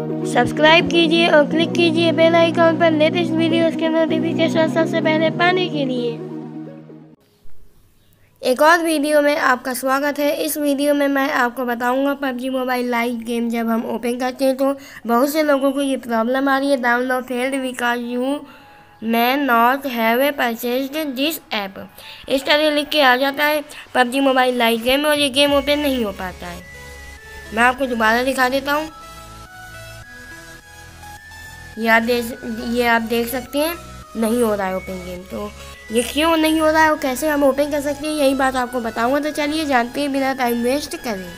Subscribe कीजिए और click कीजिए बेल आइकॉन पर लेटेस्ट वीडियोस के नोटिफिकेशन सबसे पहले पाने के लिए। एक और वीडियो में आपका स्वागत है। इस वीडियो में मैं आपको बताऊंगा PUBG मोबाइल लाइट गेम जब हम ओपन करते हैं तो बहुत से लोगों को ये प्रॉब्लम आ रही है, download failed because you may not have a purchased this app. इस तरह लिख के आ जाता है PUBG मोबाइल लाइट गेम और ये गेम ओपन नहीं हो पाता है। मैं आपको दोबारा दिखा देता हूँ। ये आप देख सकते हैं नहीं हो रहा है ओपन गेम। तो ये क्यों नहीं हो रहा है और कैसे हम ओपन कर सकते हैं यही बात आपको बताऊंगा। तो चलिए जानते हैं बिना टाइम वेस्ट करें।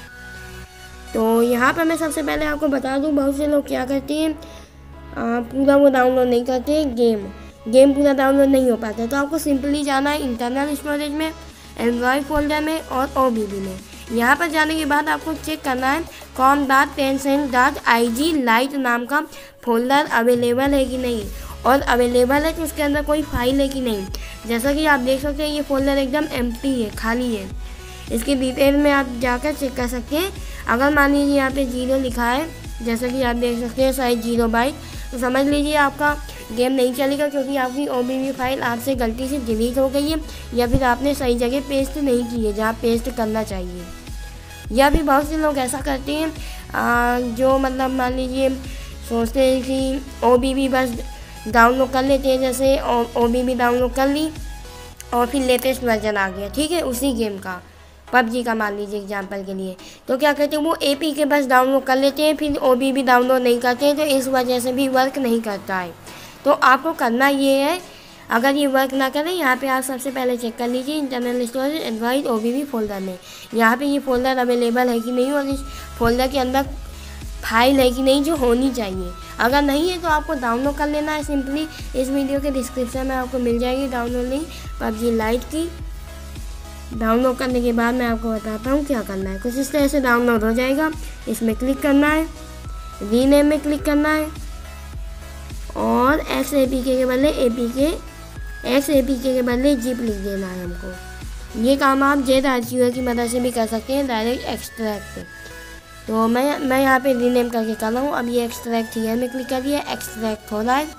तो यहाँ पर मैं सबसे पहले आपको बता दूँ बहुत से लोग क्या करते हैं पूरा वो डाउनलोड नहीं करते, गेम पूरा डाउनलोड नहीं हो पाता। तो आपको सिंपली जाना है इंटरनल स्टोरेज में, एंड्रॉयड फोल्डर में और OBB में। यहाँ पर जाने के बाद आपको चेक करना है com.tencent.ig लाइट नाम का फोल्डर अवेलेबल है कि नहीं, और अवेलेबल है तो उसके अंदर कोई फाइल है कि नहीं। जैसा कि आप देख सकते हैं ये फोल्डर एकदम एम्प्टी है, खाली है। इसकी डिटेल में आप जाकर चेक कर सकते हैं। अगर मान लीजिए यहाँ पे 0 लिखा है, जैसा कि आप देख सकते हैं साइज 0 बाइट, तो समझ लीजिए आपका गेम नहीं चलेगा क्योंकि आपकी OBB फाइल आपसे गलती से डिलीट हो गई है या फिर आपने सही जगह पेस्ट नहीं की है जहाँ पेस्ट करना चाहिए। या फिर बहुत से लोग ऐसा करते हैं जो मतलब मान लीजिए सोचते हैं कि OBB बस डाउनलोड कर लेते हैं, जैसे OBB डाउनलोड कर ली और फिर लेटेस्ट वर्जन आ गया, ठीक है, उसी गेम का PUBG का मान लीजिए एग्जांपल के लिए। तो क्या कहते हैं वो APK बस डाउनलोड कर लेते हैं, फिर OBB डाउनलोड नहीं करते हैं, तो इस वजह से भी वर्क नहीं करता है। तो आपको करना ये है, अगर ये वर्क ना करें यहाँ पे आप सबसे पहले चेक कर लीजिए internal storage Android OBB folder में यहाँ पे ये फोल्डर अवेलेबल है कि नहीं और इस फोल्डर के अंदर फाइल है कि नहीं जो होनी चाहिए। अगर नहीं है तो आपको डाउनलोड कर लेना है। सिंपली इस वीडियो के डिस्क्रिप्शन में आपको मिल जाएगी डाउनलोड लिंक PUBG लाइट की। डाउनलोड करने के बाद मैं आपको बताता हूँ क्या करना है। कुछ इस तरह से डाउनलोड हो जाएगा। इसमें क्लिक करना है, रीनेम में क्लिक करना है और XAPK के बदले XAPK के बदले जिप लिख देना है हमको। ये काम आप ZRTO की मदद से भी कर सकते हैं, डायरेक्ट एक्सट्रैक्ट। तो मैं यहाँ पे रीनेम करके कर रहा हूँ। अब ये एक्सट्रैक्ट हियर में क्लिक करिए, एक्सट्रैक्ट हो रहा है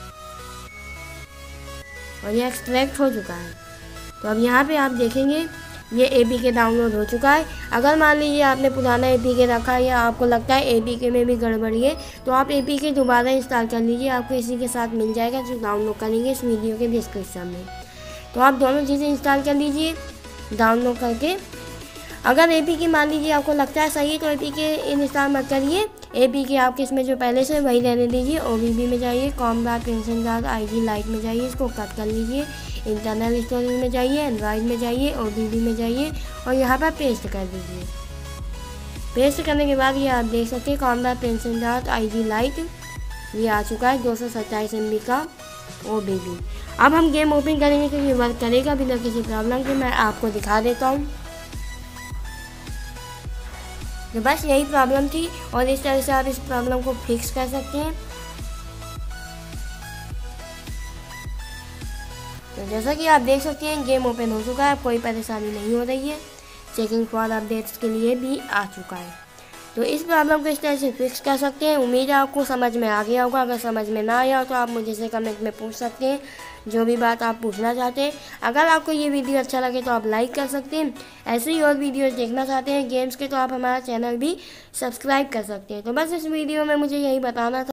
और ये एक्सट्रैक्ट हो चुका है। तो अब यहाँ पे आप देखेंगे ये APK डाउनलोड हो चुका है। अगर मान लीजिए आपने पुराना APK रखा है या आपको लगता है APK में भी गड़बड़ी है तो आप APK दोबारा इंस्टॉल कर लीजिए, आपको इसी के साथ मिल जाएगा जो डाउनलोड करेंगे इस वीडियो के डिस्क्रिप्शन में। तो आप दोनों चीज़ें इंस्टॉल कर लीजिए डाउनलोड करके। अगर APK मान लीजिए आपको लगता है सही है तो APK इंस्टॉल मत करिए, APK आपके इसमें जो पहले से वही रहने दीजिए। OBB में जाइए, com.tencent.ig लाइट में जाइए, इसको कट कर लीजिए, इंटरनल स्टोरेज में जाइए, एंड्रॉयड में जाइए, OBB में जाइए और यहाँ पर पेस्ट कर दीजिए। पेस्ट करने के बाद ये आप देख सकते हैं com.tencent.ig लाइट ये आ चुका है 227 MB का OBB। अब हम गेम ओपन करेंगे तो ये वर्क करेगा बिना किसी प्रॉब्लम के। मैं आपको दिखा देता हूँ। तो बस यही प्रॉब्लम थी और इस तरह से आप इस प्रॉब्लम को फिक्स कर सकते हैं। तो जैसा कि आप देख सकते हैं गेम ओपन हो चुका है, कोई परेशानी नहीं हो रही है। चेकिंग फॉर अपडेट्स के लिए भी आ चुका है। तो इस प्रॉब्लम को इस तरह से फिक्स कर सकते हैं। उम्मीद है आपको समझ में आ गया होगा। अगर समझ में ना आया हो तो आप मुझे से कमेंट में पूछ सकते हैं जो भी बात आप पूछना चाहते हैं। अगर आपको ये वीडियो अच्छा लगे तो आप लाइक कर सकते हैं। ऐसे ही और वीडियोस देखना चाहते हैं गेम्स के तो आप हमारा चैनल भी सब्सक्राइब कर सकते हैं। तो बस इस वीडियो में मुझे यही बताना था।